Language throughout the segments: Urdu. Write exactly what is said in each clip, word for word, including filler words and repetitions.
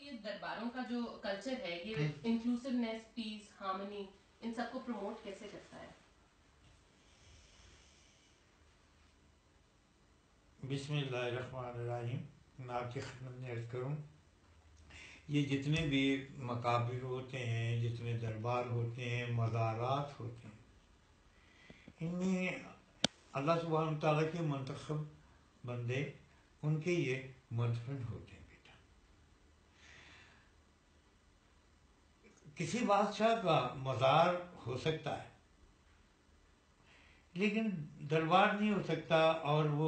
یہ درباروں کا جو کلچر ہے یہ انکلوسیونیس، پیس، ہارمنی، ان سب کو پروموٹ کیسے کرتا ہے؟ بسم اللہ الرحمن الرحیم. میں آپ کی خدمت میں عرض کروں، یہ جتنے بھی مقابر ہوتے ہیں، جتنے دربار ہوتے ہیں، مزارات ہوتے ہیں، ان میں اللہ سبحانہ تعالیٰ کے منتخب بندے ان کے یہ مدفن ہوتے ہیں. بیٹا کسی بادشاہ کا مزار ہو سکتا ہے لیکن دربار نہیں ہو سکتا، اور وہ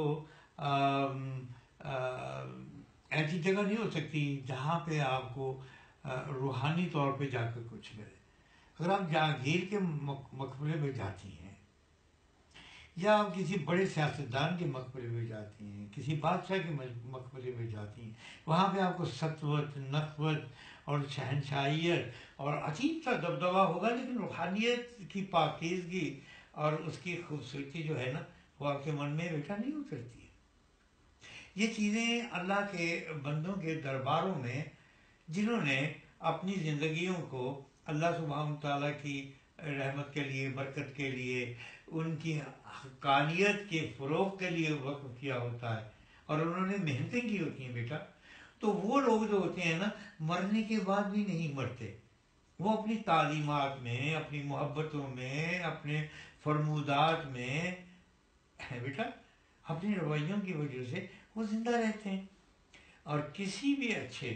ایسی جگہ نہیں ہو سکتی جہاں پہ آپ کو روحانی طور پہ جا کر کچھ ملے. اگر آپ جہانگیر کے مقبرے میں جاتی ہیں، یا آپ کسی بڑے سیاستدان کے مقبرے میں جاتی ہیں، کسی بادشاہ کے مقبرے میں جاتی ہیں، وہاں پہ آپ کو سطوت، نخوت اور شہنشاہیت اور عجیب سا دبدبہ ہوگا، لیکن روحانیت کی پاکیزگی اور اس کی خوبصورتی جو ہے نا، وہ آپ کے من میں بیٹا نہیں اترتی ہے. یہ چیزیں اللہ کے بندوں کے درباروں میں، جنہوں نے اپنی زندگیوں کو اللہ سبحانہ تعالیٰ کی رحمت کے لیے، برکت کے لیے، ان کی حقانیت کے فروغ کے لیے وقف کیا ہوتا ہے، اور انہوں نے محنتیں کی ہوتی ہیں بیٹا، تو وہ لوگ جو ہوتے ہیں نا، مرنے کے بعد بھی نہیں مرتے. وہ اپنی تعلیمات میں، اپنی محبتوں میں، اپنے فرمودات میں بیٹا، اپنے رویوں کی وجہ سے وہ زندہ رہتے ہیں. اور کسی بھی اچھے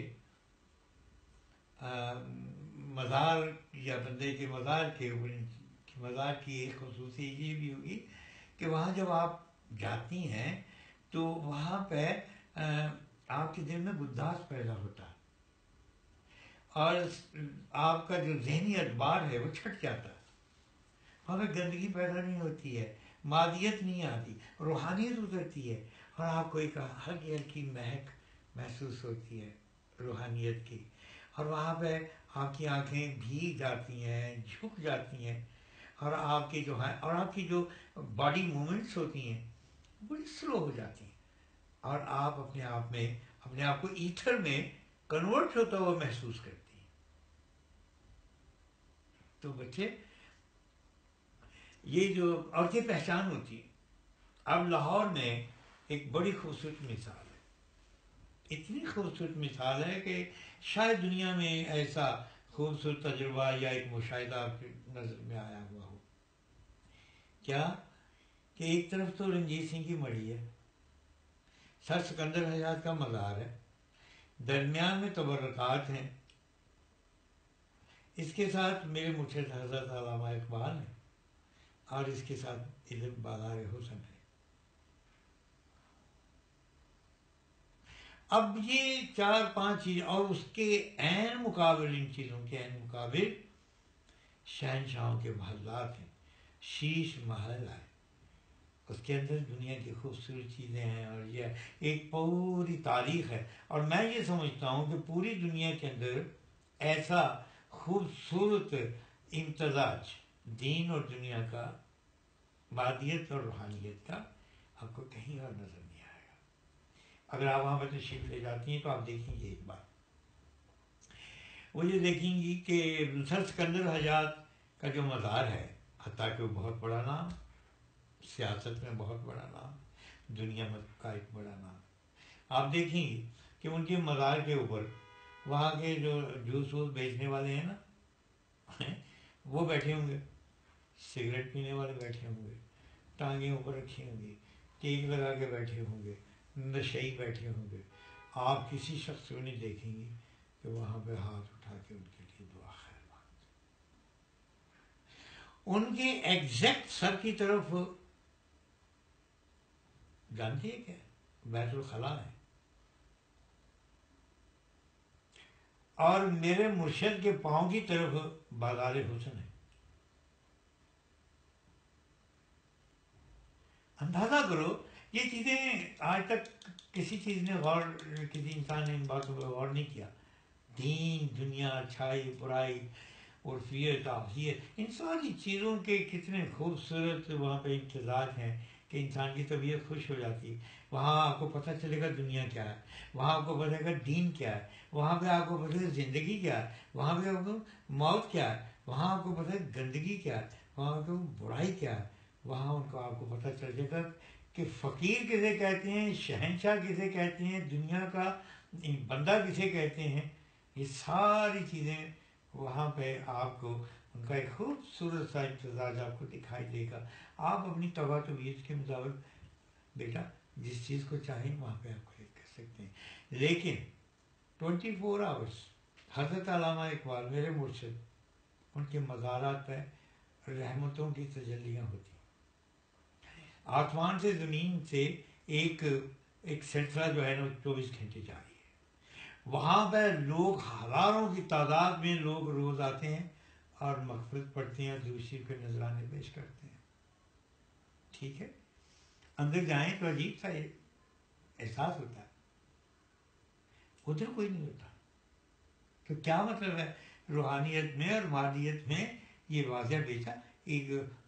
مزار یا بندے کے مزار کے مزار کی ایک خصوصی یہ بھی ہوگی کہ وہاں جب آپ جاتی ہیں تو وہاں پہ آپ کے دل میں گداس پیدا ہوتا ہے، اور آپ کا جو ذہنی اعتبار ہے وہ چھٹ جاتا ہے. وہاں پہ گندگی پیدا نہیں ہوتی ہے، مادیت نہیں آتی، روحانیت اترتی ہے، اور آپ کو ایک ہلکی ہلکی مہک محسوس ہوتی ہے روحانیت کی. اور وہاں پہ آپ کی آنکھیں بھیگ جاتی ہیں، جھک جاتی ہیں، اور آپ کی جو ہے اور آپ کی جو باڈی موومنٹس ہوتی ہیں بڑی سلو ہو جاتی ہیں، اور آپ اپنے آپ میں اپنے آپ کو ایتھر میں کنورٹ ہوتا ہوا محسوس کرتی ہیں. تو بچے، یہ جو اور یہ پہچان ہوتی ہے. اب لاہور میں ایک بڑی خوبصورت مثال ہے، اتنی خوبصورت مثال ہے کہ شاید دنیا میں ایسا خوبصورت تجربہ یا ایک مشاہدہ آپ کی نظر میں آیا ہوا ہو. کیا کہ ایک طرف تو رنجیت سنگھ کی مڑی ہے، سر سکندر حجات کا مزار ہے، درمیان میں تبرکات ہیں، اس کے ساتھ میرے مرشد حضرت علامہ اقبال ہیں، اور اس کے ساتھ ادھر بازار حسن ہے. اب یہ چار پانچ چیز، اور اس کے عین مقابل، ان چیزوں کے عین مقابل شہنشاہوں کے محلات ہیں. شیش محل ہے، اس کے اندر دنیا کی خوبصورت چیزیں ہیں، اور یہ ایک پوری تاریخ ہے. اور میں یہ سمجھتا ہوں کہ پوری دنیا کے اندر ایسا خوبصورت امتزاج دین اور دنیا کا، مادیت اور روحانیت کا، آپ کو کہیں اور نظر نہیں آئے گا. اگر آپ وہاں پہ تشریف لے جاتی ہیں تو آپ دیکھیں گے ایک بات، وہ یہ دیکھیں گی کہ سر سکندر حجات کا جو مزار ہے، حتیٰ کہ وہ بہت بڑا نام، سیاست میں بہت بڑا نام، دنیا میں کا ایک بڑا نام، آپ دیکھیں گے کہ ان کے مزار کے اوپر وہاں کے جو جوس ووس بیچنے والے ہیں نا، وہ بیٹھے ہوں گے، سگریٹ پینے والے بیٹھے ہوں گے، ٹانگیں اوپر رکھی ہوں گی، ٹیک لگا کے بیٹھے ہوں گے، نشئی بیٹھے ہوں گے. آپ کسی شخص کو نہیں دیکھیں گے کہ وہاں پہ ہاتھ اٹھا کے ان کے لیے دعا خیر مانگتے. ان کے ایگزیکٹ سر کی طرف جانتے ہیں کیا؟ بیت الخلاء ہے، اور میرے مرشد کے پاؤں کی طرف بازار حسن ہے. اندازہ کرو، یہ چیزیں آج تک کسی چیز نے غور کسی انسان نے ان باتوں پر غور نہیں کیا. دین، دنیا، اچھائی، برائی، عرفیت، عافیت، ان ساری چیزوں کے کتنے خوبصورت وہاں پہ امتزاج ہیں کہ انسان کی طبیعت خوش ہو جاتی ہے. وہاں آپ کو پتہ چلے گا دنیا کیا ہے، وہاں آپ کو پتہ چلے گا دین کیا ہے، وہاں پہ آپ کو پتہ چلے گا زندگی کیا ہے، وہاں پہ آپ کو موت کیا ہے، وہاں آپ کو پتہ ہے گندگی کیا ہے، وہاں آپ کو برائی کیا ہے، وہاں ان کو آپ کو پتہ چل جائے گا کہ فقیر کسے کہتے ہیں، شہنشاہ کسے کہتے ہیں، دنیا کا بندہ کسے کہتے ہیں. یہ ساری چیزیں وہاں پہ آپ کو ان کا ایک خوبصورت سا امتزاج آپ کو دکھائی دے گا. آپ اپنی طبع طبیعت کے مطابق بیٹا جس چیز کو چاہیں وہاں پہ آپ کو کر سکتے ہیں. لیکن ٹوینٹی فور آورس حضرت علامہ اقبال میرے مرشد، ان کے مزارات پہ رحمتوں کی تجلیاں ہوتی ہیں. آسمان سے زمین سے ایک ایک سلسلہ جو ہے نا چوبیس گھنٹے جاری ہے. وہاں پہ لوگ ہزاروں کی تعداد میں لوگ روز آتے ہیں اور مغفرت پڑھتے ہیں، درود شریف کے نذرانے پیش کرتے ہیں. ٹھیک ہے، اندر جائیں تو عجیب سا احساس ہوتا ہے، ادھر کوئی نہیں ہوتا. تو کیا مطلب ہے روحانیت میں اور مادیت میں؟ یہ واضح بیٹا ایک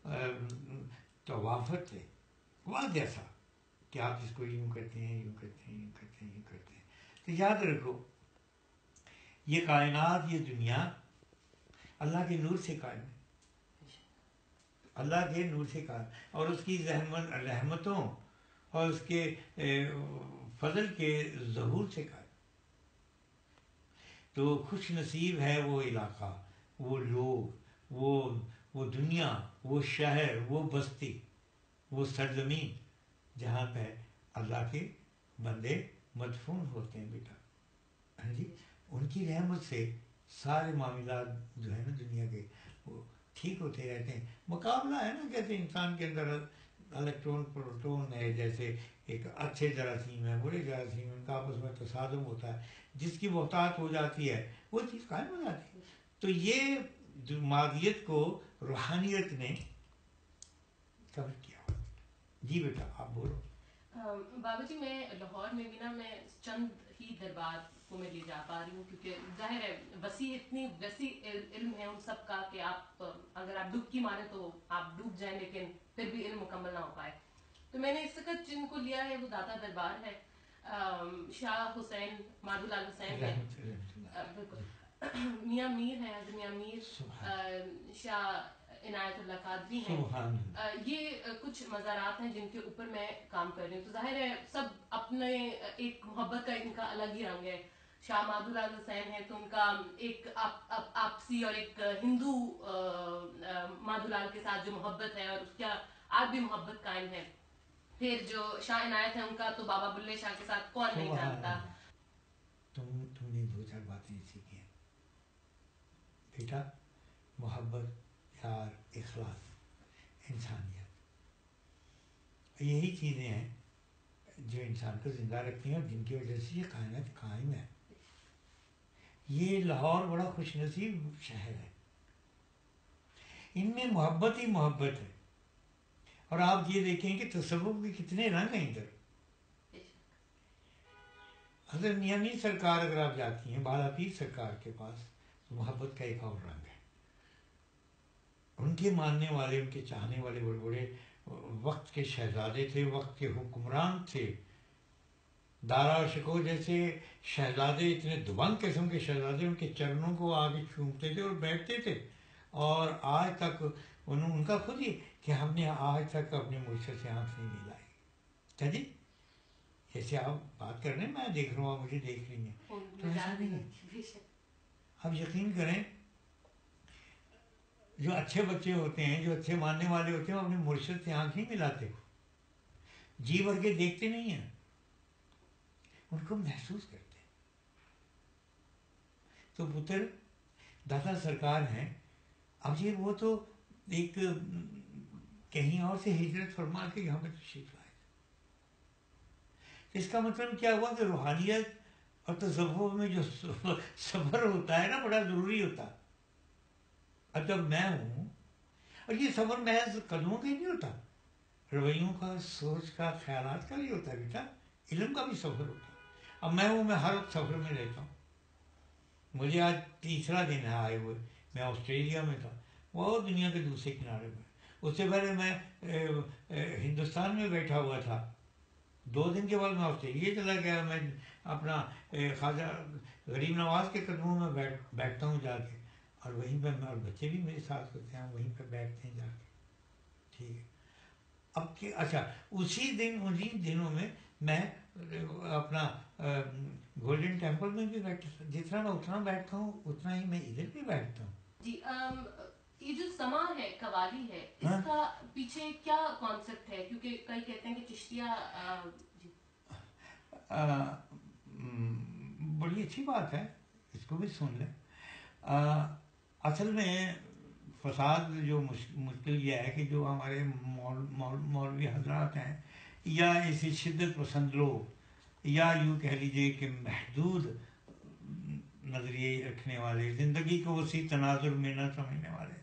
توافت ہے واضح سا کہ آپ اس کو یوں کرتے ہیں، یوں کرتے ہیں، یوں کرتے ہیں، یوں کرتے ہیں. تو یاد رکھو یہ کائنات، یہ دنیا اللہ کے نور سے قائم ہے، اللہ کے نور سے قائم، اور اس کی رحمت رحمتوں اور اس کے فضل کے ظہور سے قائم. تو خوش نصیب ہے وہ علاقہ، وہ لوگ، وہ وہ دنیا، وہ شہر، وہ بستی، وہ سرزمین جہاں پہ اللہ کے بندے مدفون ہوتے ہیں بیٹا. ہاں جی، ان کی رحمت سے سارے معاملات جو ہے نا دنیا کے وہ ٹھیک ہوتے رہتے ہیں. مقابلہ ہے نا، کہتے ہیں انسان کے اندر الیکٹرون پروٹون ہے، جیسے ایک اچھے جراثیم ہے، برے جراثیم، ان کا آپس میں تصادم ہوتا ہے، جس کی محتاط ہو جاتی ہے وہ چیز قائم ہو جاتی ہے. تو یہ مادیت کو روحانیت نے کور کیا ہوا. جی بیٹا آپ بولو. بابا جی میں لاہور میں بھی نا میں چند ہی دربار کو میں لے جا پا رہی ہوں، کیونکہ ظاہر ہے وسیع اتنی وسیع علم ہے ان سب کا کہ آپ اگر آپ ڈبکی مارے تو آپ ڈوب جائیں، لیکن پھر بھی علم مکمل نہ ہو پائے. تو میں نے اس وقت جن کو لیا ہے وہ داتا دربار ہے، شاہ حسین مادھو لال حسین ہے، بالکل میاں میر ہے، میاں میر، شاہ عنایت اللہ قادری ہیں. یہ کچھ مزارات ہیں جن کے اوپر میں کام کر رہی ہوں. تو ظاہر ہے سب اپنے ایک محبت کا ان کا الگ ہی رنگ ہے. شاہ مادھو لال حسین ہے تو ان کا ایک آپسی اور ایک ہندو مادھو لال کے ساتھ جو محبت ہے اور اس کا آج بھی محبت قائم ہے. پھر جو شاہ عنایت ہے ان کا تو بابا بلے شاہ کے ساتھ کون نہیں جانتا. تم تم نے دو چار باتیں سیکھی ہیں بیٹا، محبت، پیار، اخلاص، انسانیت، یہی چیزیں ہیں جو انسان کو زندہ رکھتی ہیں اور جن کی وجہ سے یہ کائنات قائم ہے. یہ لاہور بڑا خوش نصیب شہر ہے، ان میں محبت ہی محبت ہے. اور آپ یہ دیکھیں کہ تصوف کے کتنے رنگ ہیں ادھر. حضرت میاں میر سرکار اگر آپ جاتی ہیں بالا پیر سرکار کے پاس تو محبت کا ایک اور رنگ ہے. ان کے ماننے والے، ان کے چاہنے والے بڑے بڑے وقت کے شہزادے تھے، وقت کے حکمران تھے. دارا شکو جیسے شہزادے، اتنے دبنگ قسم کے شہزادے، ان کے چرنوں کو آگے چومتے تھے اور بیٹھتے تھے. اور آج تک انہوں ان کا خود ہی کہ ہم نے آج تک اپنے مرشد سے آنکھ نہیں ملائی. کیا جی جیسے آپ بات کر رہے ہیں، میں دیکھ رہا ہوں، آپ مجھے دیکھ رہی ہیں، تو ایسا نہیں ہے. آپ یقین کریں جو اچھے بچے ہوتے ہیں، جو اچھے ماننے والے ہوتے ہیں، وہ اپنے مرشد سے آنکھ نہیں ملاتے، جی بھر کے دیکھتے نہیں ہیں، ان کو محسوس کرتے ہیں. تو پتر داتا سرکار ہیں. اب یہ وہ تو ایک کہیں اور سے ہجرت فرما کے یہاں پہ تشریف لائے. اس کا مطلب کیا ہوا کہ روحانیت اور تصوف میں جو سفر ہوتا ہے نا بڑا ضروری ہوتا. اب جب میں ہوں، اور یہ سفر محض قدموں کا ہی نہیں ہوتا، رویوں کا، سوچ کا، خیالات کا بھی ہوتا ہے بیٹا، علم کا بھی سفر ہوتا ہے. اب میں ہوں، میں ہر وقت سفر میں رہتا ہوں. مجھے آج تیسرا دن ہے آئے ہوئے. میں آسٹریلیا میں تھا، وہ دنیا کے دوسرے کنارے میں. اس سے پہلے میں ہندوستان میں بیٹھا ہوا تھا. دو دن کے بعد میں آسٹریلیا چلا گیا. میں اپنا خواجہ غریب نواز کے قدموں میں بیٹھ بیٹھتا ہوں جا کے, اور وہیں پہ اور بچے بھی میرے ساتھ ہوتے ہیں, وہیں پہ بیٹھتے ہیں جا کے. ٹھیک ہے. اب کہ اچھا اسی دن انہی دنوں میں میں اپنا گولڈن ٹیمپل میں بھی بیٹھا, جتنا میں اتنا بیٹھتا ہوں اتنا ہی میں ادھر بھی بیٹھتا ہوں. جی یہ جو سما ہے قوالی ہے, اس کا پیچھے کیا کانسیپٹ ہے؟ کیونکہ کئی کہتے ہیں کہ چشتیہ. جی بڑی اچھی بات ہے, اس کو بھی سن لیں. اصل میں فساد جو مشکل یہ ہے کہ جو ہمارے مولوی حضرات ہیں یا ایسی شدت پسند لوگ, یا یوں کہہ لیجیے کہ محدود نظریے رکھنے والے, زندگی کو وسیع تناظر میں نہ سمجھنے والے,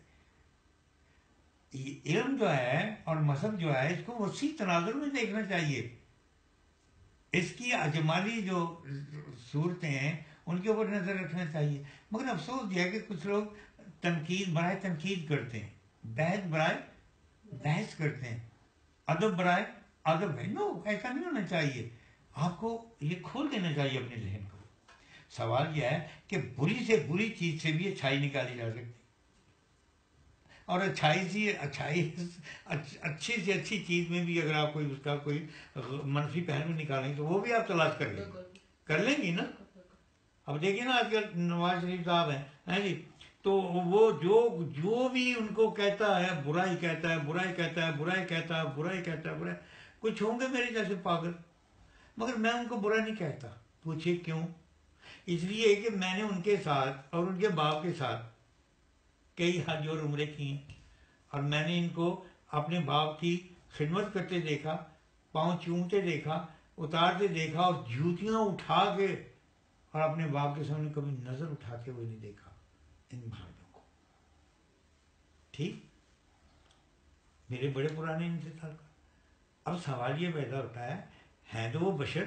علم جو ہے اور مذہب جو ہے اس کو وسیع تناظر میں دیکھنا چاہیے. اس کی اجمالی جو صورتیں ہیں ان کے اوپر نظر رکھنا چاہیے. مگر افسوس یہ ہے کہ کچھ لوگ تنقید برائے تنقید کرتے ہیں, بحث برائے بحث کرتے ہیں, ادب برائے ادب ہے. نو, ایسا نہیں ہونا چاہیے. آپ کو یہ کھول دینا چاہیے اپنے ذہن کو. سوال یہ ہے کہ بری سے بری چیز سے بھی اچھائی نکالی جا سکتی, اور اچھائی سے اچھائی اچھی سے اچھی چیز میں بھی اگر آپ کوئی اس کا کوئی منفی پہلو نکالیں تو وہ بھی آپ تلاش کر لیں کر لیں گی نا. اب دیکھیے نا آج کل نواز شریف صاحب ہیں جی, تو وہ جو جو بھی ان کو کہتا ہے برائی کہتا ہے برائی کہتا ہے برائی کہتا ہے برائی کہتا ہے برائی. کچھ ہوں گے میرے جیسے پاگل, مگر میں ان کو برا نہیں کہتا. پوچھے کیوں؟ اس لیے کہ میں نے ان کے ساتھ اور ان کے باپ کے ساتھ کئی حج اور عمرے کی ہیں, اور میں نے ان کو اپنے باپ کی خدمت کرتے دیکھا, پاؤں چومتے دیکھا, اتارتے دیکھا, اور جوتیاں اٹھا کے, اور اپنے باپ کے سامنے کبھی نظر اٹھاتے ہوئے نہیں دیکھا ان بھائیوں کو. ٹھیک, میرے بڑے پرانے انتظار کا. اب سوال یہ پیدا ہوتا ہے, ہیں تو وہ بشر,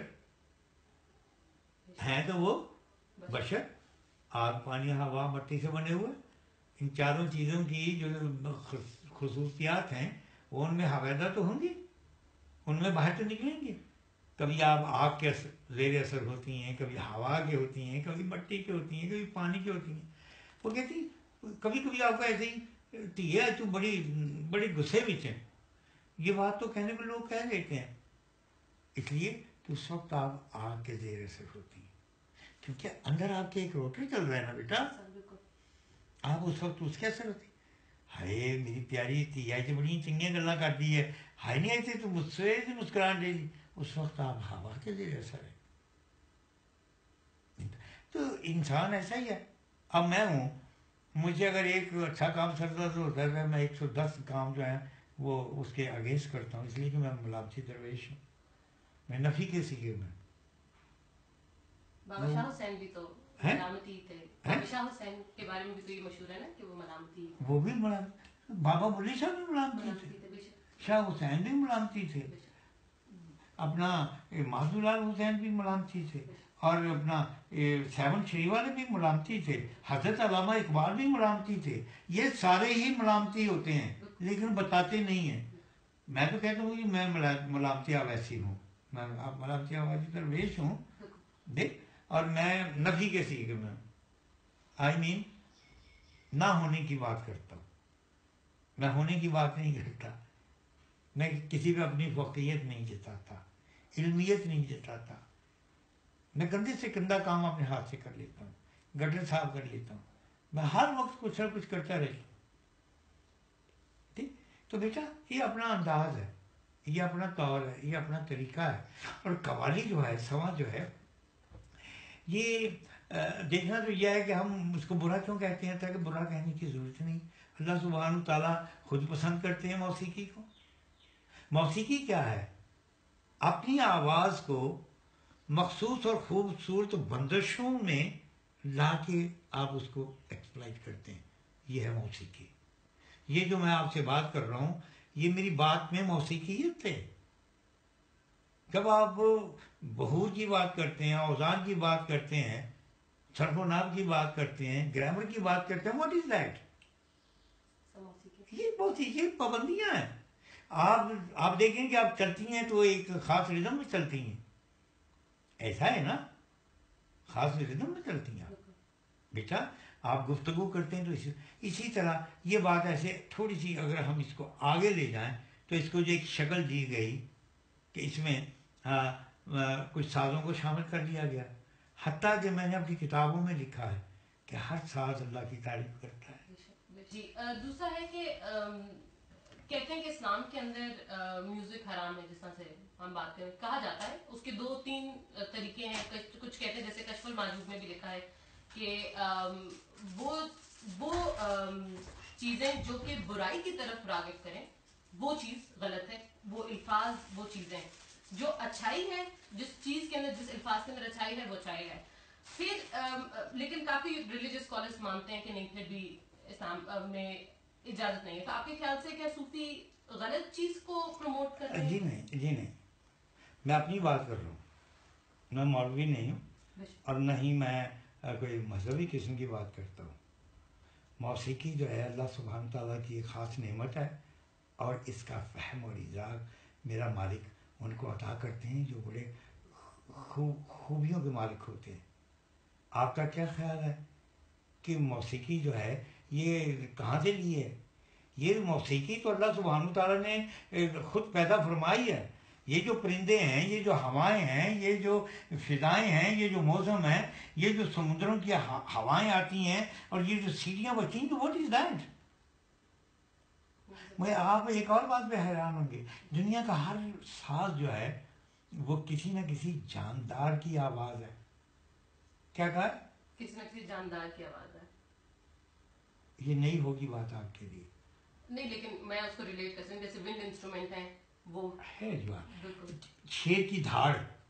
ہیں تو وہ بشر, آگ پانی ہوا مٹی سے بنے ہوئے. ان چاروں چیزوں کی جو خصوصیات ہیں وہ ان میں حویدہ تو ہوں گی, ان میں باہر تو نکلیں گے. کبھی آپ آگ کے زیر اثر ہوتی ہیں, کبھی ہوا کے ہوتی ہیں, کبھی مٹی کے ہوتی ہیں, کبھی پانی کی ہوتی ہیں. وہ کہتی کبھی کبھی آپ کو ایسے ہی تیہ تو بڑی بڑی غصے میں تھے. یہ بات تو کہنے میں لوگ کہہ دیتے ہیں, اس لیے کہ اس وقت آپ آگ کے زیر اثر ہوتی ہیں, کیونکہ اندر آپ کے ایک روٹری چل رہا ہے نا بیٹا. آپ اس وقت اس کے اثر ہوتی, ہائے میری پیاری تھی ایسے بڑی چنگیاں گلا کرتی ہے, ہائے نہیں ایسے تو مجھ سے مسکراہٹ دے دی. اس وقت آپ ہوا کے زیر اثر ہے. تو انسان ایسا ہی ہے. اب میں ہوں, مجھے اگر ایک اچھا کام سردا سے ہوتا ہے میں ایک سو دس کام جو ہے وہ اس کے اگینسٹ کرتا ہوں, اس لیے کہ میں ملامتی درویش ہوں, میں نفی کے سیکھے میں. بابا شاہ حسین بھی تو ملامتی تھے. بابا شاہ حسین کے بارے میں بھی تو یہ مشہور ہے نا کہ وہ ملامتی. وہ بھی ملامتی, بابا بلی شاہ بھی ملامتی تھے, شاہ حسین بھی ملامتی تھے, اپنا معذور لال حسین بھی ملامتی تھے, اور اپنا سیون شری والے بھی ملامتی تھے, حضرت علامہ اقبال بھی ملامتی تھے. یہ سارے ہی ملامتی ہوتے ہیں لیکن بتاتے نہیں ہیں. میں تو کہتا ہوں کہ میں ملامتی آویسی ہوں, میں ملامتی آویسی درویش ہوں دیکھ, اور میں نفی کے سیکھے میں آئی مین نہ ہونے کی بات کرتا ہوں, میں ہونے کی بات نہیں کرتا. میں کسی پہ اپنی فوقیت نہیں جتاتا, علمیت نہیں جتاتا. میں گندے سے گندا کام اپنے ہاتھ سے کر لیتا ہوں, گٹر صاف کر لیتا ہوں, میں ہر وقت کچھ نہ کچھ کرتا رہتا ہوں. ٹھیک, تو بیٹا یہ اپنا انداز ہے, یہ اپنا طور ہے, یہ اپنا طریقہ ہے. اور قوالی جو ہے, سما جو ہے, یہ دیکھنا تو یہ ہے کہ ہم اس کو برا کیوں کہتے ہیں, تاکہ برا کہنے کی ضرورت نہیں. اللہ سبحانہ تعالیٰ خود پسند کرتے ہیں موسیقی کو. موسیقی کیا ہے؟ اپنی آواز کو مخصوص اور خوبصورت بندشوں میں لا کے آپ اس کو ایکسپلائٹ کرتے ہیں, یہ ہے موسیقی. یہ جو میں آپ سے بات کر رہا ہوں یہ میری بات میں موسیقیت ہے. جب آپ بہور کی بات کرتے ہیں, اوزان کی بات کرتے ہیں, صرف و نحو کی بات کرتے ہیں, گرامر کی بات کرتے ہیں, واٹ از دیٹ؟ یہ بہت ہی یہ پابندیاں ہیں. آپ آپ دیکھیں کہ آپ چلتی ہیں تو ایک خاص ردم میں چلتی ہیں، ایسا ہے نا، خاص ردم میں چلتی ہیں آپ بیٹا. آپ گفتگو کرتے ہیں تو اسی اسی طرح یہ بات ایسے تھوڑی سی اگر ہم اس کو آگے لے جائیں تو اس کو جو ایک شکل دی گئی کہ اس میں آ, آ, کچھ سازوں کو شامل کر لیا گیا، حتیٰ کہ میں نے اپنی کتابوں میں لکھا ہے کہ ہر ساز اللہ کی تعریف کرتا ہے. جی دوسرا ہے کہ کہتے ہیں کہ اسلام کے اندر میوزک حرام ہے، جس طرح سے ہم بات کریں کہا جاتا ہے، اس کے دو تین طریقے ہیں. کچھ کہتے ہیں جیسے کشف الماجوب میں بھی لکھا ہے کہ وہ وہ چیزیں جو کہ برائی کی طرف راغب کریں وہ چیز غلط ہے، وہ الفاظ وہ چیزیں جو اچھائی ہے، جس چیز کے اندر جس الفاظ کے اندر اچھائی ہے وہ اچھائی ہے. پھر لیکن کافی ریلیجیس اسکالرس مانتے ہیں کہ نہیں پھر بھی اسلام میں اجازت نہیں ہے. تو آپ کے خیال سے کیا صوفی غلط چیز کو پروموٹ کر رہے ہیں؟ جی نہیں جی نہیں، میں اپنی بات کر رہا ہوں، میں مولوی نہیں ہوں اور نہ ہی میں کوئی مذہبی قسم کی بات کرتا ہوں. موسیقی جو ہے اللہ سبحانہ تعالیٰ کی ایک خاص نعمت ہے اور اس کا فہم اور ادراک میرا مالک ان کو عطا کرتے ہیں جو بڑے خوب خوبیوں کے مالک ہوتے ہیں. آپ کا کیا خیال ہے کہ موسیقی جو ہے یہ کہاں سے لی ہے؟ یہ موسیقی تو اللہ سبحانہ تعالیٰ نے خود پیدا فرمائی ہے. یہ جو پرندے ہیں، یہ جو ہوائیں ہیں، یہ جو فضائیں ہیں، یہ جو موسم ہے، یہ جو سمندروں کی ہوائیں آتی ہیں اور یہ جو سیڑھیاں بچی ہیں، تو واٹ از دیٹ؟ میں آپ ایک اور بات پہ حیران ہوں گے، دنیا کا ہر ساز جو ہے وہ کسی نہ کسی جاندار کی آواز ہے. کیا کہا؟ کسی نہ کسی جاندار کی آواز ہے. یہ نہیں ہوگی بات آپ کے لیے. نہیں لیکن میں اس کو ریلیٹ کرتی ہوں، جیسے ونڈ انسٹرومنٹ ہیں وہ ہے جو شیر کی دھاڑ،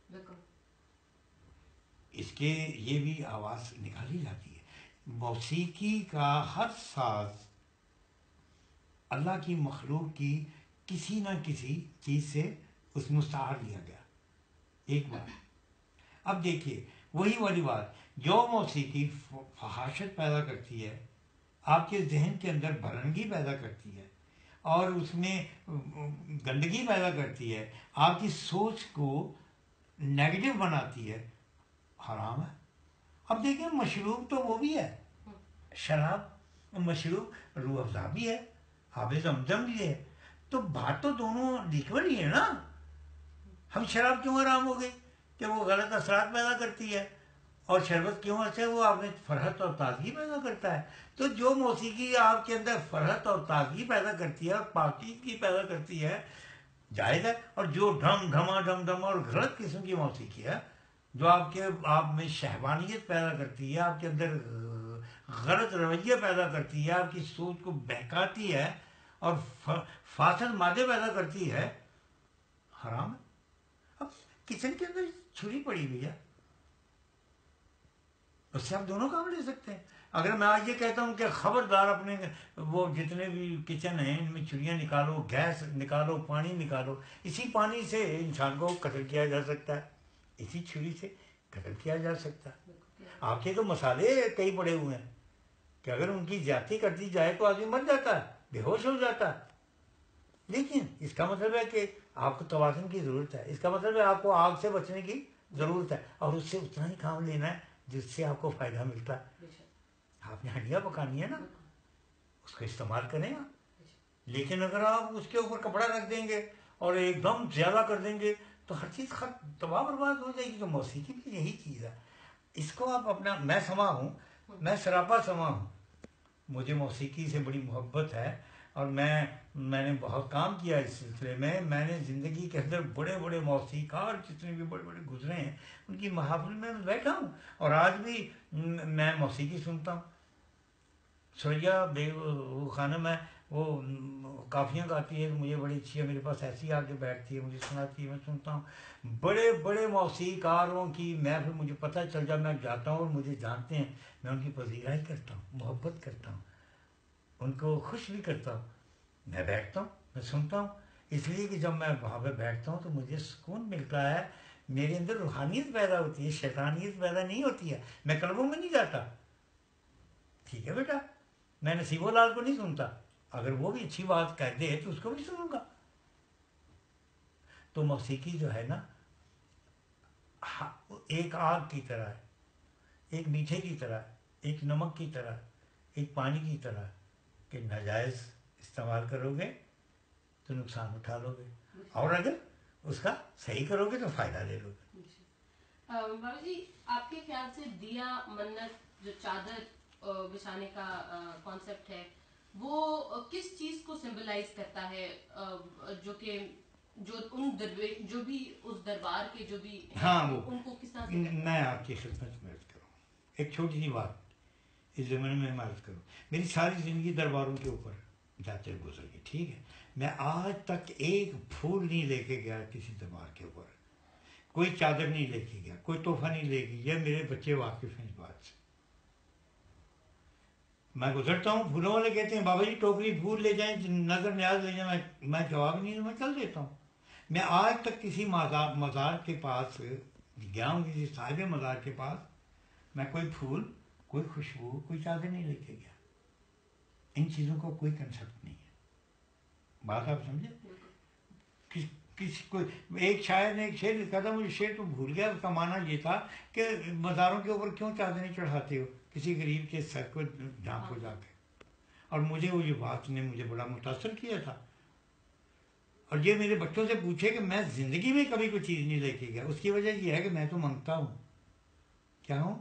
اس کے یہ بھی آواز نکالی جاتی ہے. موسیقی کا ہر ساز اللہ کی مخلوق کی کسی نہ کسی چیز سے اس مستعار لیا گیا. ایک بات اب دیکھیے وہی والی بات، جو موسیقی فحاشت پیدا کرتی ہے، آپ کے ذہن کے اندر بھرنگی پیدا کرتی ہے اور اس میں گندگی پیدا کرتی ہے، آپ کی سوچ کو نیگیٹو بناتی ہے، حرام ہے. اب دیکھیں مشروب تو وہ بھی ہے، شراب مشروب روح افزا بھی ہے، آب زمزم بھی ہے، تو بات تو دونوں لیکول ہی ہے نا. ہم شراب کیوں حرام ہو گئی کہ وہ غلط اثرات پیدا کرتی ہے، اور شربت کیوں اچھا ہے وہ آپ میں فرحت اور تازگی پیدا کرتا ہے. تو جو موسیقی آپ کے اندر فرحت اور تازگی پیدا کرتی ہے اور پاکیزگی پیدا کرتی ہے جائز ہے، اور جو ڈھم ڈھما ڈھم ڈھما اور غلط قسم کی موسیقی ہے جو آپ کے آپ میں شہوانیت پیدا کرتی ہے، آپ کے اندر غلط رویہ پیدا کرتی ہے، آپ کی سوچ کو بہکاتی ہے اور فاسد مادے پیدا کرتی ہے، حرام ہے. اب کچن کے اندر چھری پڑی ہوئی ہے، اس سے آپ دونوں کام لے سکتے ہیں. اگر میں آج یہ کہتا ہوں کہ خبردار اپنے وہ جتنے بھی کچن ہیں ان میں چھریاں نکالو، گیس نکالو، پانی نکالو، اسی پانی سے انسان کو قتل کیا جا سکتا ہے، اسی چھری سے قتل کیا جا سکتا ہے. آپ کے تو مسالے کئی پڑے ہوئے ہیں کہ اگر ان کی زیادتی کر دی جائے تو آدمی مر جاتا ہے، بے ہوش ہو جاتا ہے. لیکن اس کا مطلب ہے کہ آپ کو توازن کی ضرورت ہے، اس کا مطلب ہے آپ کو آگ سے بچنے کی ضرورت ہے، اور اس سے اتنا ہی کام لینا ہے جس سے آپ کو فائدہ ملتا ہے. آپ نے ہنڈیاں پکانی ہے نا، اس کا استعمال کریں آپ. لیکن اگر آپ اس کے اوپر کپڑا رکھ دیں گے اور ایک دم زیادہ کر دیں گے تو ہر چیز تباہ برباد ہو جائے گی. تو موسیقی بھی یہی چیز ہے. اس کو آپ اپنا، میں سما ہوں، میں سراپا سما ہوں، مجھے موسیقی سے بڑی محبت ہے اور میں میں نے بہت کام کیا اس سلسلے میں. میں نے زندگی کے اندر بڑے بڑے موسیقار جتنے بھی بڑے بڑے گزرے ہیں ان کی محافل میں بیٹھا ہوں اور آج بھی میں موسیقی سنتا ہوں. سریا بے وہ خانم ہے، وہ کافیاں گاتی ہے، مجھے بڑی اچھی ہے، میرے پاس ایسی آ کے بیٹھتی ہے، مجھے سناتی ہے، میں سنتا ہوں. بڑے بڑے موسیقاروں کی محفل مجھے پتہ چل جائے، میں جاتا ہوں اور مجھے جانتے ہیں، میں ان کی پذیرائی کرتا ہوں، محبت کرتا ہوں، ان کو خوش بھی کرتا ہوں. میں بیٹھتا ہوں، میں سنتا ہوں، اس لیے کہ جب میں وہاں پہ بیٹھتا ہوں تو مجھے سکون ملتا ہے، میرے اندر روحانیت پیدا ہوتی ہے، شیطانیت پیدا نہیں ہوتی ہے. میں کلبوں میں نہیں جاتا. ٹھیک ہے بیٹا، میں نصیب و لال کو نہیں سنتا، اگر وہ بھی اچھی بات کہہ دے تو اس کو بھی سنوں گا. تو موسیقی جو ہے نا ایک آگ کی طرح ہے، ایک میٹھے کی طرح، ایک نمک کی طرح، ایک پانی کی طرح، کہ ناجائز استعمال کرو گے تو نقصان اٹھا لو گے، اور اگر اس کا صحیح کرو گے تو فائدہ لے لو گے۔ بابا جی آپ کے خیال سے دیا منت جو چادر بچھانے کا کانسیپٹ ہے وہ کس چیز کو سمبلائز کرتا ہے، جو کہ جو ان جو بھی اس دربار کے جو بھی ہاں وہ ان کو کس طرح سے؟ میں آپ کی خدمت میں عرض کروں ایک چھوٹی سی بات اس زمانے میں میں عرض کروں، میری ساری زندگی درباروں کے اوپر جاتے گزر گئی، ٹھیک ہے، میں آج تک ایک پھول نہیں لے کے گیا کسی دربار کے اوپر، کوئی چادر نہیں لے کے گیا، کوئی تحفہ نہیں لے کے گیا، میرے بچے واقف ہیں اس بات سے۔ میں گزرتا ہوں، پھولوں والے کہتے ہیں بابا جی ٹوکری پھول لے جائیں، نظر نیاز لے جائیں، میں جواب نہیں دوں، میں چل دیتا ہوں۔ میں آج تک کسی مزار مزار کے پاس گیا ہوں، کسی صاحب مزار کے پاس، میں کوئی پھول، کوئی خوشبو، کوئی چادر نہیں لے کے گیا۔ ان چیزوں کو کوئی کنسپٹ نہیں ہے، بات آپ سمجھے؟ کس کس کو ایک شاعر نے ایک شعر لکھا تھا، مجھے شعر تو بھول گیا، اس کا معنی یہ تھا کہ مزاروں کے اوپر کیوں چادریں چڑھاتے ہو، کسی غریب کے سر کو ڈھانپو جا کے۔ اور مجھے وہ یہ بات نے مجھے بڑا متاثر کیا تھا، اور یہ میرے بچوں سے پوچھے کہ میں زندگی میں کبھی کوئی چیز نہیں لے کے گیا، اس کی وجہ یہ ہے کہ میں تو منگتا ہوں، کیا ہوں،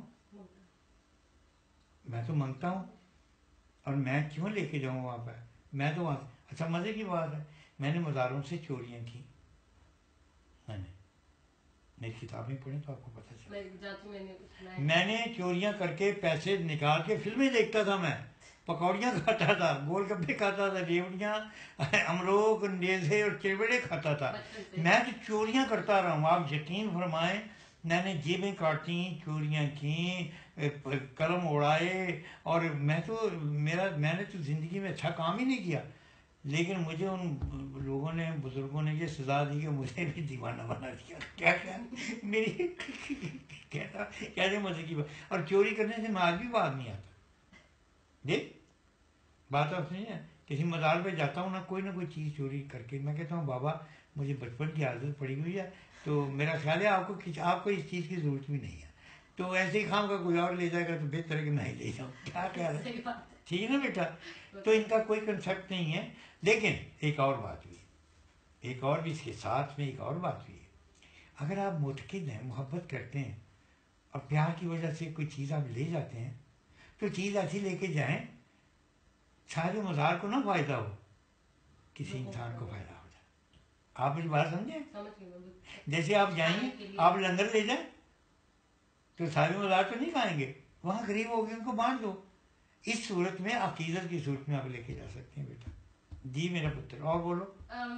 میں تو منگتا ہوں، اور میں کیوں لے کے جاؤں وہاں پہ، میں تو وہاں۔ اچھا مزے کی بات ہے، میں نے مزاروں سے چوریاں کی، میں نے میری کتابیں پڑھیں تو آپ کو پتہ چلے، میں نے چوریاں کر کے پیسے نکال کے فلمیں دیکھتا تھا، میں پکوڑیاں کھاتا تھا، گول گپے کھاتا تھا، ریوڑیاں، امروگ، نیزے اور چڑبڑے کھاتا تھا، میں جو چوریاں کرتا رہا ہوں، آپ یقین فرمائیں، میں نے جیبیں کاٹیں، چوریاں کیں، قلم اڑائے، اور میں تو میرا میں نے تو زندگی میں اچھا کام ہی نہیں کیا، لیکن مجھے ان لوگوں نے، بزرگوں نے یہ سزا دی کہ مجھے بھی دیوانہ بنا دیا، کیا کیا میری کہتا کیسے مزے کی بات، اور چوری کرنے سے میں آج بھی بات نہیں آتا، دیکھ بات آپ سمجھیں، کسی مزار پہ جاتا ہوں نا، کوئی نہ کوئی چیز چوری کر کے، میں کہتا ہوں بابا مجھے بچپن کی عادت پڑی ہوئی ہے، تو میرا خیال ہے آپ کو آپ کو اس چیز کی ضرورت بھی نہیں ہے، تو ایسے ہی خام کا کوئی اور لے جائے گا تو بہتر ہے کہ میں ہی لے جاؤں، کیا خیال ہے، ٹھیک ہے نا بیٹا؟ تو ان کا کوئی کنسیپٹ نہیں ہے، لیکن ایک اور بات بھی ہے، ایک اور بھی اس کے ساتھ میں ایک اور بات بھی ہے، اگر آپ متقد ہیں، محبت کرتے ہیں، اور پیار کی وجہ سے کوئی چیز آپ لے جاتے ہیں، تو چیز ایسی لے کے جائیں سارے مزار کو نہ فائدہ ہو، کسی انسان کو فائدہ ہو جائے، آپ اس بات سمجھیں؟ جیسے آپ جائیں گے، آپ لنگر لے جائیں تو سارے مزار تو نہیں کھائیں گے، وہاں غریب ہوگی ان کو بانٹ دو، اس صورت میں عقیدت کی صورت میں آپ لے کے جا سکتے ہیں بیٹا۔ جی میرا پتر، اور بولو۔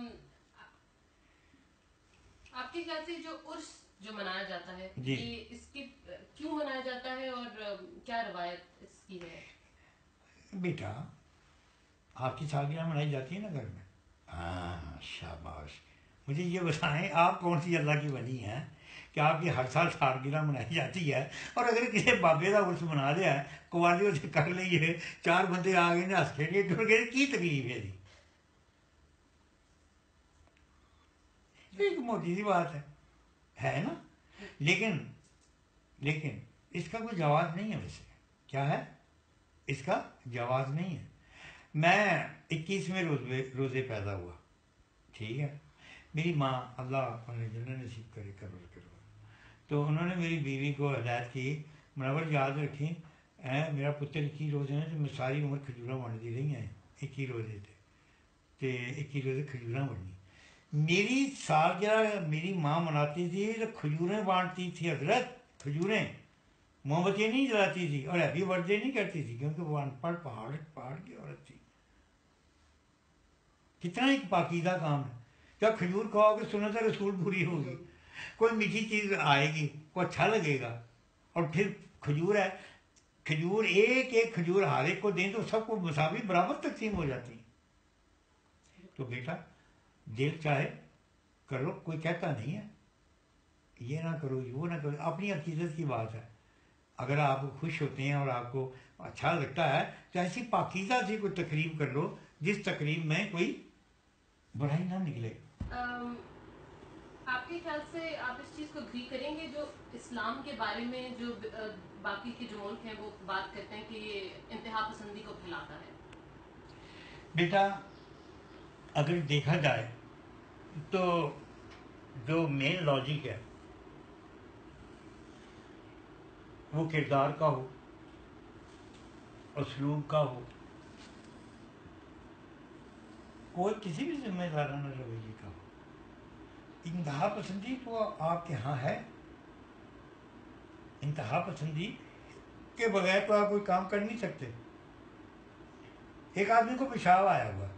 آپ کے خیال سے جو عرس جو منایا جاتا ہے، جی یہ اس کی کیوں منایا جاتا ہے اور کیا روایت اس کی ہے؟ بیٹا آپ کی سالگرہ منائی جاتی ہے نا گھر میں، ہاں شاباش، مجھے یہ بتائیں آپ کون سی اللہ کی ولی ہیں کہ آپ کی ہر سال سالگرہ منائی جاتی ہے، اور اگر کسی بابے کا عرس منا لیا ہے، قوالیوں سے کر لیے، چار بندے آ گئے ہنس کھیڑے ٹر گئے، کی تکلیف ہے جی؟ ایک موٹی سی بات ہے ہے نا، لیکن لیکن اس کا کوئی جواز نہیں ہے، ویسے کیا ہے، اس کا جواز نہیں ہے۔ میں اکیسویں روزے روزے پیدا ہوا، ٹھیک ہے، میری ماں اللہ اپنے جنت نصیب کرے قبر کرو، تو انہوں نے میری بیوی کو ہدایت کی، منور یاد رکھیں میرا پتر اکی روزے ہیں تو میں ساری عمر کھجورا بنتی رہی ہیں، اکی روزے تھے تو اکی روزے کھجورا بنی، میری سالگرہ میری ماں مناتی تھی تو کھجوریں بانٹتی تھی حضرت، کھجوریں، موم بتیاں نہیں جلاتی تھی، اور ہیپی برتھ ڈے نہیں کرتی تھی، کیونکہ وہ ان پڑھ پہاڑ پہاڑ کی عورت تھی۔ کتنا ایک پاکیزہ کام ہے، جب کھجور کھاؤ گے سنت رسول پوری ہوگی، کوئی میٹھی چیز آئے گی، کو اچھا لگے گا، اور پھر کھجور ہے، کھجور ایک ایک کھجور ہر ایک کو دیں تو سب کو مساوی برابر تقسیم ہو جاتی ہیں۔ تو بیٹا دل چاہے کرو، کوئی کہتا نہیں ہے یہ نہ کرو وہ نہ کرو، اپنی عقیدت کی بات ہے، اگر آپ خوش ہوتے ہیں اور آپ کو اچھا لگتا ہے تو ایسی پاکیزہ سی کوئی تقریب کر لو جس تقریب میں کوئی برائی نہ نکلے۔ آپ کے خیال سے آپ اس چیز کو اگری کریں گے جو اسلام کے بارے میں جو باقی کے جو ملک ہیں وہ بات کرتے ہیں کہ یہ انتہا پسندی کو پھیلاتا ہے؟ بیٹا اگر دیکھا جائے تو جو مین لاجک ہے وہ کردار کا ہو، اسلوب کا ہو، کوئی کسی بھی ذمہ دارانہ رویے کا ہو. انتہا پسندی تو آپ کے ہاں ہے. انتہا پسندی کے بغیر تو آپ کوئی کام کر نہیں سکتے. ایک آدمی کو پیشاب آیا ہوا،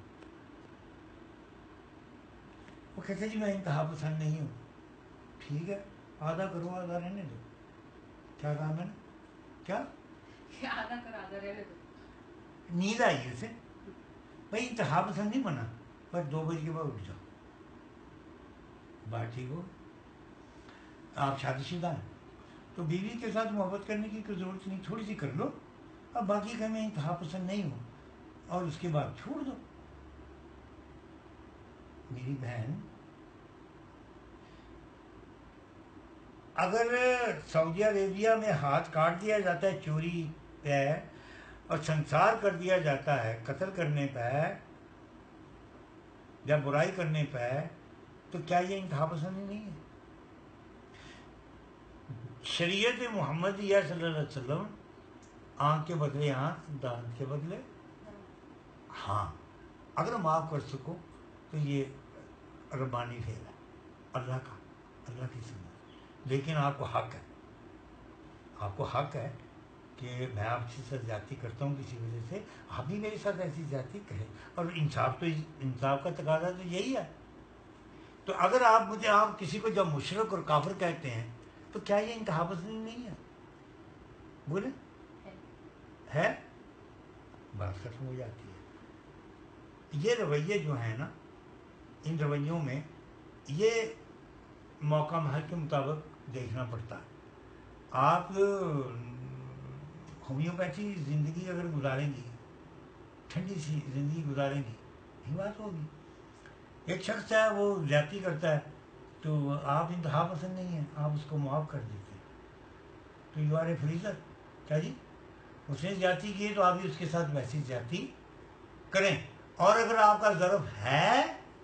وہ کہتے جی میں انتہا پسند نہیں ہوں. ٹھیک ہے، آدھا کرو آدھا رہنے دو. کیا کام ہے نا؟ کیا آدھا کر آدھا رہنے دو. نیند آئی اسے، بھائی انتہا پسند نہیں بنا، بس دو بجے کے بعد اٹھ جاؤ. بات ٹھیک ہو. آپ شادی شدہ ہیں تو بیوی کے ساتھ محبت کرنے کی کوئی ضرورت نہیں، تھوڑی سی کر لو. اب باقی کہ میں انتہا پسند نہیں ہوں اور اس کے بعد چھوڑ دو. میری بہن، اگر سعودی عربیہ میں ہاتھ کاٹ دیا جاتا ہے چوری پہ اور سنسار کر دیا جاتا ہے قتل کرنے پہ یا برائی کرنے پہ، تو کیا یہ انتہا پسندی نہیں ہے؟ شریعت محمدیہ صلی اللہ علیہ وسلم آنکھ کے بدلے آنکھ، دانت کے بدلے ہاں. اگر معاف کر سکو تو یہ ربانی فعل ہے اللہ کا، اللہ کی سنت. لیکن آپ کو حق ہے، آپ کو حق ہے کہ میں آپ کے ساتھ زیادتی کرتا ہوں کسی وجہ سے، آپ بھی میرے ساتھ ایسی زیادتی کریں. اور انصاف تو انصاف کا تقاضا تو یہی ہے. تو اگر آپ مجھے آپ کسی کو جب مشرک اور کافر کہتے ہیں تو کیا یہ انتہا پسندی نہیں ہے؟ بولے ہے. بات ختم ہو جاتی ہے. یہ رویے جو ہیں نا، ان رویوں میں یہ موقع محل کے مطابق دیکھنا پڑتا ہے. آپ ہومیوپیتھی زندگی اگر گزاریں گی، ٹھنڈی سی زندگی گزاریں گی، یہی بات ہوگی. ایک شخص ہے وہ زیادتی کرتا ہے تو آپ انتہا پسند نہیں ہیں، آپ اس کو معاف کر دیتے ہیں تو یو آر اے فریزر. کیا جی؟ اس نے زیادتی کی تو آپ بھی اس کے ساتھ ویسی زیادتی کریں. اور اگر آپ کا ضرب ہے،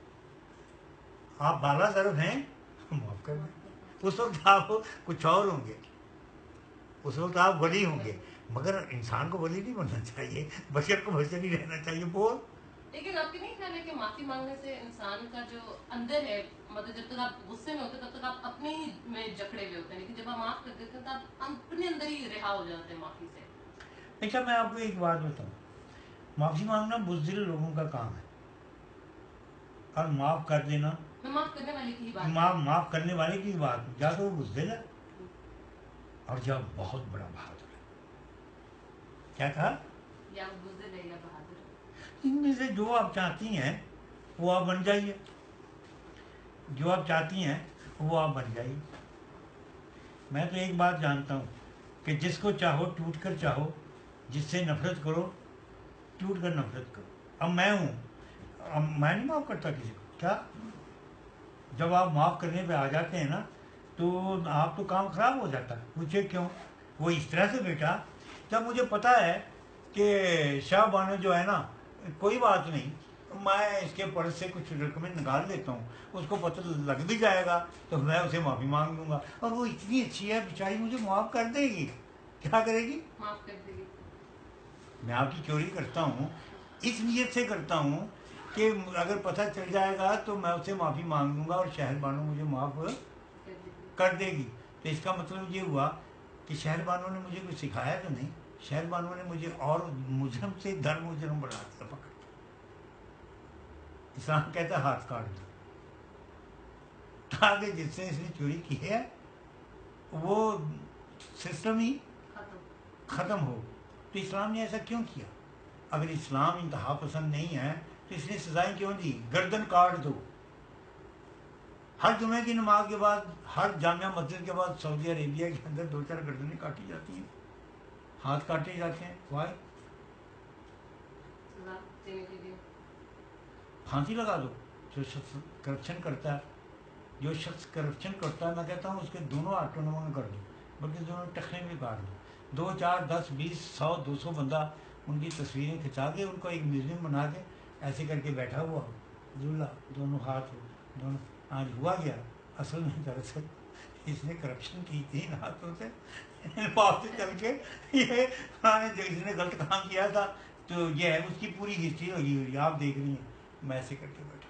آپ بالا ضرب ہیں، معاف کر دیں. اس وقت آپ کچھ اور ہوں گے، اس وقت آپ ولی ہوں گے. مگر انسان کو ولی نہیں بننا چاہیے، بشر کو بشر ہی رہنا چاہیے. بول. لیکن آپ کی نہیں خیال ہے کہ معافی مانگنے سے انسان کا جو اندر ہے، مطلب جب تک آپ غصے میں ہوتے تب تک آپ اپنے ہی میں جکڑے ہوئے ہوتے ہیں، لیکن جب آپ معاف کر دیتے ہیں تو آپ اپنے اندر ہی رہا ہو جاتے ہیں معافی سے. اچھا میں آپ کو ایک بات بتاؤں، معافی مانگنا بزدل لوگوں کا کام ہے، اور معاف کر دینا میں معاف کرنے والے کی ہی بات معاف معاف کرنے والے کی بات. یا تو وہ بزدل ہے اور یا بہت بڑا بہادر ہے. کیا کہا؟ یا وہ بزدل ہے یا بہادر ہے. ان میں سے جو آپ چاہتی ہیں وہ آپ بن جائیے، جو آپ چاہتی ہیں وہ آپ بن جائیے. میں تو ایک بات جانتا ہوں کہ جس کو چاہو ٹوٹ کر چاہو، جس سے نفرت کرو ٹوٹ کر نفرت کرو. اب میں ہوں، اب میں نہیں معاف کرتا کسی کو. کیا جب آپ معاف کرنے پہ آ جاتے ہیں نا تو آپ تو کام خراب ہو جاتا ہے. پوچھے کیوں؟ وہ اس طرح سے بیٹا، جب مجھے پتا ہے کہ شاہ بانو جو ہے نا، کوئی بات نہیں، میں اس کے پرس سے کچھ رقمیں نکال لیتا ہوں، اس کو پتہ لگ بھی جائے گا تو میں اسے معافی مانگ لوں گا، اور وہ اتنی اچھی ہے بیچاری، مجھے معاف کر دے گی. کیا کرے گی؟ معاف کر دے گی. میں آپ کی چوری کرتا ہوں اس نیت سے کرتا ہوں کہ اگر پتہ چل جائے گا تو میں اسے معافی مانگ لوں گا اور شہر بانو مجھے معاف کر دے گی. تو اس کا مطلب یہ ہوا کہ شہر بانو نے مجھے کچھ سکھایا تو نہیں، شہر بانو نے مجھے اور مجرم سے در مجرم بنا دیا پکڑ. اسلام کہتا ہے ہاتھ کاٹ دو تاکہ جس سے اس نے چوری کی ہے وہ سسٹم ہی ختم ہو. تو اسلام نے ایسا کیوں کیا؟ اگر اسلام انتہا پسند نہیں ہے تو اس نے سزائیں کیوں دی؟ گردن کاٹ دو. ہر جمعے کی نماز کے بعد، ہر جامعہ مسجد کے بعد سعودی عربیہ کے اندر دو چار گردنیں کاٹی جاتی ہیں، ہاتھ کاٹے جاتے ہیں. وائی؟ سزا دینے کے لیے. پھانسی لگا دو جو شخص کرپشن کرتا ہے. جو شخص کرپشن کرتا ہے میں کہتا ہوں اس کے دونوں آٹونوموں میں کر دو، بلکہ دونوں ٹخنے میں کاٹ دو، دو چار دس بیس سو دو سو بندہ ان کی تصویریں کھنچا کے ان کو ایک میوزیم بنا کے ایسے کر کے بیٹھا ہوا ہو، دلہا دونوں ہاتھ ہو دونوں، آج ہوا گیا اصل میں دراصل اس نے کرپشن کی تین ہاتھوں سے پاپ سے چل کے یہ فلاں جو اس نے غلط کام کیا تھا تو یہ ہے اس کی پوری ہسٹری لگی ہوئی ہے، آپ دیکھ رہی ہیں میں ایسے کر کے بیٹھا۔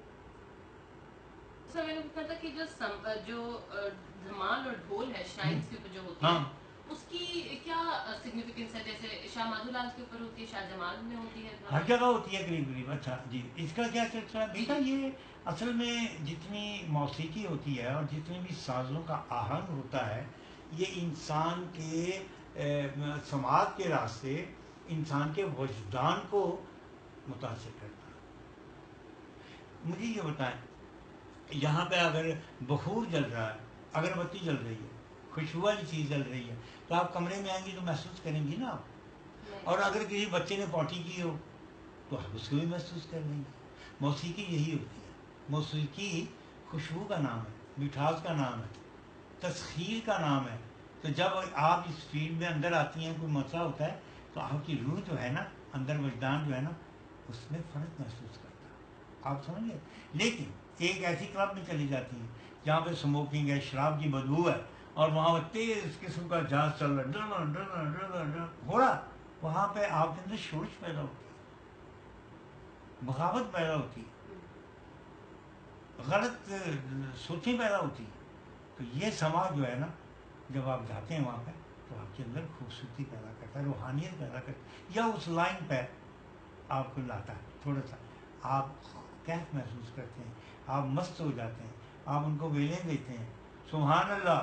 سر میں نے پوچھنا تھا کہ جو سم, جو دھمال اور ڈھول ہے شرائنس کے اوپر جو ہوتی ہاں ہے اس کی کیا سگنیفیکینس ہے؟ جیسے شاہ مادھو لال کے اوپر ہوتی ہے، شاہ جمال میں ہوتی ہے، ہر جگہ ہوتی ہے قریب قریب۔ اچھا جی، اس کا کیا چرچا ہے بیٹا؟ یہ اصل میں جتنی موسیقی ہوتی ہے اور جتنے بھی سازوں کا آہنگ ہوتا ہے یہ انسان کے سماعت کے راستے انسان کے وجدان کو متاثر کرتا ہے۔ مجھے یہ بتائیں، یہاں پہ اگر بخور جل رہا ہے، اگربتی جل رہی ہے، خوشبو والی چیز جل رہی ہے تو آپ کمرے میں آئیں گی تو محسوس کریں گی نا آپ، اور اگر کسی بچے نے پوٹی کی ہو تو آپ اس کو بھی محسوس کر لیں گے۔ موسیقی یہی ہوتی ہے، موسیقی خوشبو کا نام ہے، مٹھاس کا نام ہے، تسخیر کا نام ہے۔ تو جب آپ اس فیلڈ میں اندر آتی ہیں، کوئی مسئلہ ہوتا ہے تو آپ کی روح جو ہے نا، اندر وجدان جو ہے نا، اس میں فرق محسوس کرتا ہے، آپ سمجھ گئے۔ لیکن ایک ایسی کلب میں چلی جاتی ہیں جہاں پہ اسموکنگ ہے، شراب کی بدبو ہے اور وہاں تیز قسم کا جاز چل رہا ہے ہو رہا، وہاں پہ آپ کے اندر شورش پیدا ہوتی ہے، بغاوت پیدا ہوتی ہے، غلط سوچیں پیدا ہوتی ہے۔ تو یہ سماج جو ہے نا، جب آپ جاتے ہیں وہاں پہ تو آپ کے اندر خوبصورتی پیدا کرتا ہے، روحانیت پیدا کرتا ہے، یا اس لائن پہ آپ کو لاتا ہے، تھوڑا سا آپ کیف محسوس کرتے ہیں، آپ مست ہو جاتے ہیں، آپ ان کو ویلیں دیتے ہیں، سبحان اللہ۔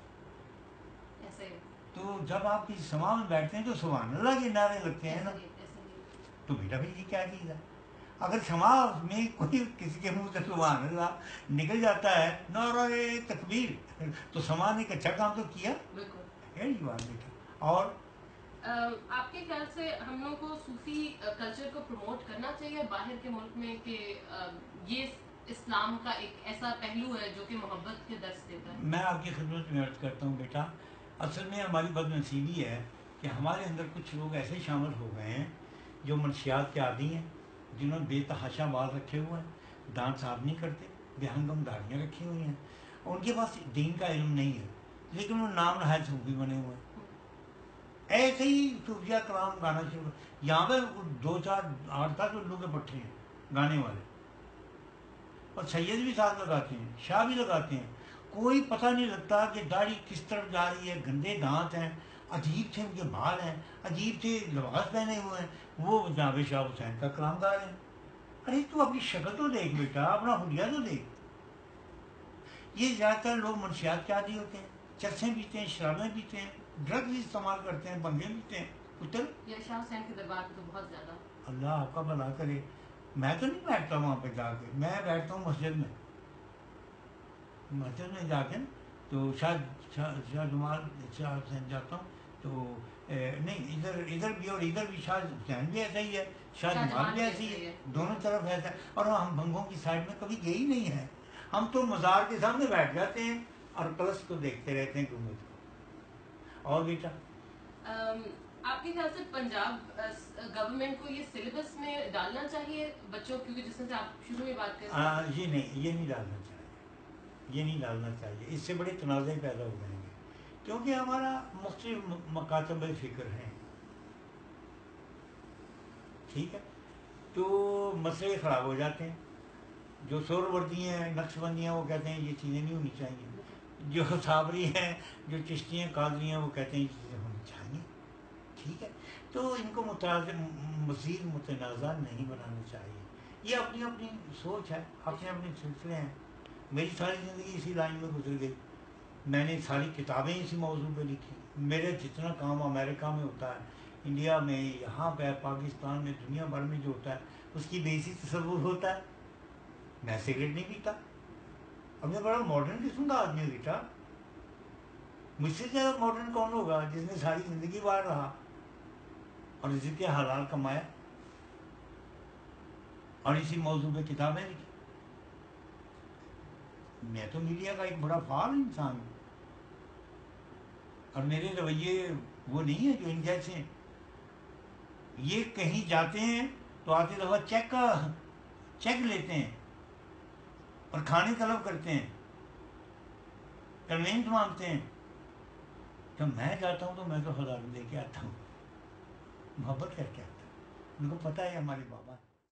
تو جب آپ کسی سما میں بیٹھتے ہیں تو سبحان اللہ کے نعرے لگتے ہیں نا، تو بیٹا بھائی یہ کیا چیز ہے؟ اگر سما میں کوئی کسی کے منہ سے سبحان اللہ نکل جاتا ہے نعرہ تکبیر، تو سما نے ایک اچھا کام تو کیا ہے یہ بات بیٹا۔ اور آپ کے خیال سے ہم لوگوں کو صوفی کلچر کو پروموٹ کرنا چاہیے باہر کے ملک میں، کہ یہ اسلام کا ایک ایسا پہلو ہے جو کہ محبت کے درس دیتا ہے؟ میں آپ کی خدمت میں عرض کرتا ہوں بیٹا، اصل میں ہماری بد نصیبی ہے کہ ہمارے اندر کچھ لوگ ایسے شامل ہو گئے ہیں جو منشیات کے عادی ہیں، جنہوں نے بے تحاشا بال رکھے ہوئے ہیں، دانت صاف نہیں کرتے، بے ہنگم داڑیاں رکھی ہوئی ہیں، ان کے پاس دین کا علم نہیں ہے، لیکن وہ نام نہایت صوفی بنے ہوئے ہیں۔ ایسے ہی صوفیہ کلام گانا شروع، یہاں پہ دو چار آٹھ دس الو کے پٹھے ہیں گانے والے، اور سید بھی ساتھ لگاتے ہیں، شاہ بھی لگاتے ہیں، کوئی پتہ نہیں لگتا کہ داڑھی کس طرف جا رہی ہے، گندے دانت ہیں، عجیب سے ان کے بال ہیں، عجیب سے لباس پہنے ہوئے ہیں، وہ جناب شاہ حسین کا کلام گا رہے ہیں۔ ارے تو اپنی شکل تو دیکھ بیٹا، اپنا حلیہ تو دیکھ۔ یہ زیادہ تر لوگ منشیات کے عادی ہوتے ہیں، چرسیں پیتے ہیں، شرابیں پیتے ہیں، ڈرگ بھی استعمال کرتے ہیں، بنگے پیتے ہیں، پتر یہ شاہ حسین کے دربار پہ تو بہت زیادہ۔ اللہ آپ کا بھلا کرے، میں تو نہیں بیٹھتا وہاں پہ جا کے، میں بیٹھتا ہوں مسجد میں، مسجد میں جا کے تو شاہ شاہ جمال شاہ حسین جاتا ہوں تو نہیں ادھر ادھر بھی اور ادھر بھی شاہ حسین بھی ایسا ہی ہے، شاہ جمال بھی ایسا ہی ہے، دونوں طرف ایسا ہے، اور ہم بھنگوں کی سائڈ میں کبھی گئے ہی نہیں ہیں، ہم تو مزار کے سامنے بیٹھ جاتے ہیں اور کلش کو دیکھتے رہتے ہیں گنبد کو۔ اور بیٹا آپ کے خیال سے پنجاب گورنمنٹ کو یہ سلیبس میں ڈالنا چاہیے بچوں، کیونکہ جس سے آپ شروع میں بات کر رہے ہیں؟ یہ نہیں یہ نہیں ڈالنا چاہیے، یہ نہیں ڈالنا چاہیے، اس سے بڑے تنازع پیدا ہو جائیں گے، کیونکہ ہمارا مختلف مکاتب فکر ہیں، ٹھیک ہے، تو مسئلے خراب ہو جاتے ہیں۔ جو سور وردی ہیں، نقش بندی ہیں، وہ کہتے ہیں یہ چیزیں نہیں ہونی چاہیے، جو صابری ہیں، جو چشتی ہیں، قادری ہیں، وہ کہتے ہیں یہ چیزیں ہونی چاہیے، ٹھیک ہے، تو ان کو متنازع مزید متنازع نہیں بنانا چاہیے، یہ اپنی اپنی سوچ ہے، اپنے اپنے سلسلے ہیں۔ میری ساری زندگی اسی لائن میں گزر گئی، میں نے ساری کتابیں اسی موضوع پہ لکھی، میرے جتنا کام امریکہ میں ہوتا ہے، انڈیا میں، یہاں پہ پاکستان میں، دنیا بھر میں جو ہوتا ہے اس کی بیسی تصور ہوتا ہے۔ میں سگریٹ نہیں پیتا، اب میں بڑا ماڈرن قسم کا آدمی ہوں بیٹا، مجھ سے زیادہ ماڈرن کون ہوگا جس نے ساری زندگی باہر رہا اور اسی کے حلال کمایا اور اسی موضوع پہ کتابیں لکھی۔ میں تو میڈیا کا ایک بڑا فعال انسان ہوں، اور میرے رویے وہ نہیں ہیں جو ان جیسے ہیں. یہ کہیں جاتے ہیں تو آتے دفعہ چیک کا چیک لیتے ہیں اور کھانے طلب کرتے ہیں، کنوینس مانگتے ہیں. جب میں جاتا ہوں تو میں تو ہزار دے کے آتا ہوں، محبت کر کے آتا ہوں. ان کو پتہ ہے ہمارے بابا